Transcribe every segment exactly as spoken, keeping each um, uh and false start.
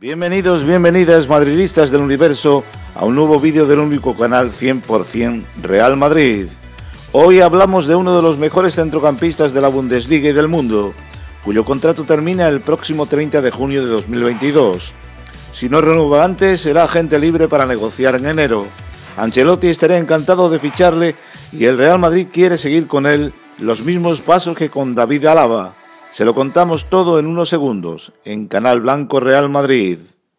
Bienvenidos, bienvenidas madridistas del universo a un nuevo vídeo del único canal cien por cien Real Madrid. Hoy hablamos de uno de los mejores centrocampistas de la Bundesliga y del mundo, cuyo contrato termina el próximo treinta de junio de dos mil veintidós. Si no renueva antes, será agente libre para negociar en enero. Ancelotti estaría encantado de ficharle y el Real Madrid quiere seguir con él los mismos pasos que con David Alaba. Se lo contamos todo en unos segundos, en Canal Blanco Real Madrid.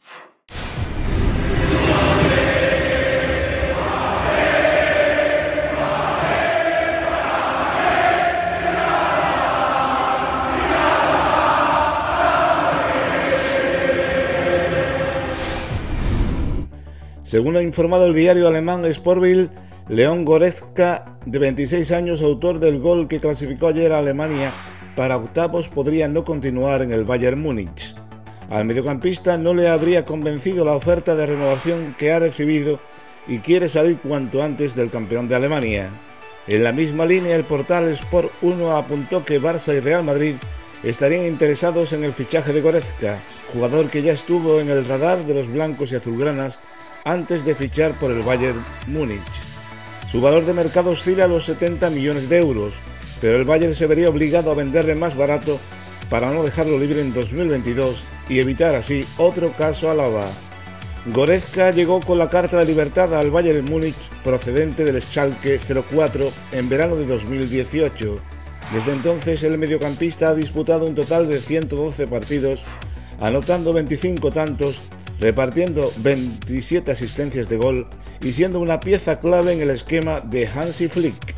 Según ha informado el diario alemán Sportbild, Leon Goretzka, de veintiséis años, autor del gol que clasificó ayer a Alemania para octavos, podría no continuar en el Bayern Múnich. Al mediocampista no le habría convencido la oferta de renovación que ha recibido y quiere salir cuanto antes del campeón de Alemania. En la misma línea, el portal Sport uno apuntó que Barça y Real Madrid estarían interesados en el fichaje de Goretzka, jugador que ya estuvo en el radar de los blancos y azulgranas antes de fichar por el Bayern Múnich. Su valor de mercado oscila a los setenta millones de euros, pero el Bayern se vería obligado a venderle más barato para no dejarlo libre en dos mil veintidós y evitar así otro caso Alaba. Goretzka llegó con la carta de libertad al Bayern Múnich procedente del Schalke cero cuatro en verano de dos mil dieciocho. Desde entonces el mediocampista ha disputado un total de ciento doce partidos, anotando veinticinco tantos, repartiendo veintisiete asistencias de gol y siendo una pieza clave en el esquema de Hansi Flick.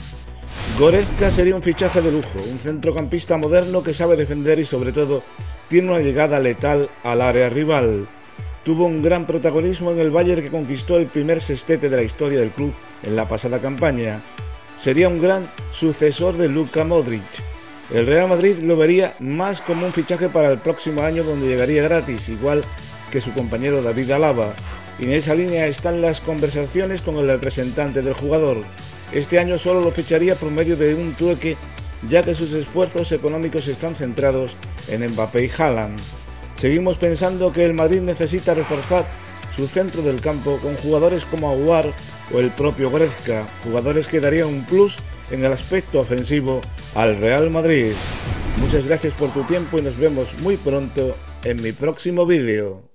Goretzka sería un fichaje de lujo, un centrocampista moderno que sabe defender y sobre todo tiene una llegada letal al área rival. Tuvo un gran protagonismo en el Bayern, que conquistó el primer sextete de la historia del club en la pasada campaña. Sería un gran sucesor de Luka Modric. El Real Madrid lo vería más como un fichaje para el próximo año, donde llegaría gratis, igual que su compañero David Alaba, y en esa línea están las conversaciones con el representante del jugador. Este año solo lo ficharía por medio de un trueque, ya que sus esfuerzos económicos están centrados en Mbappé y Haaland. Seguimos pensando que el Madrid necesita reforzar su centro del campo con jugadores como Aouar o el propio Goretzka, jugadores que darían un plus en el aspecto ofensivo al Real Madrid. Muchas gracias por tu tiempo y nos vemos muy pronto en mi próximo vídeo.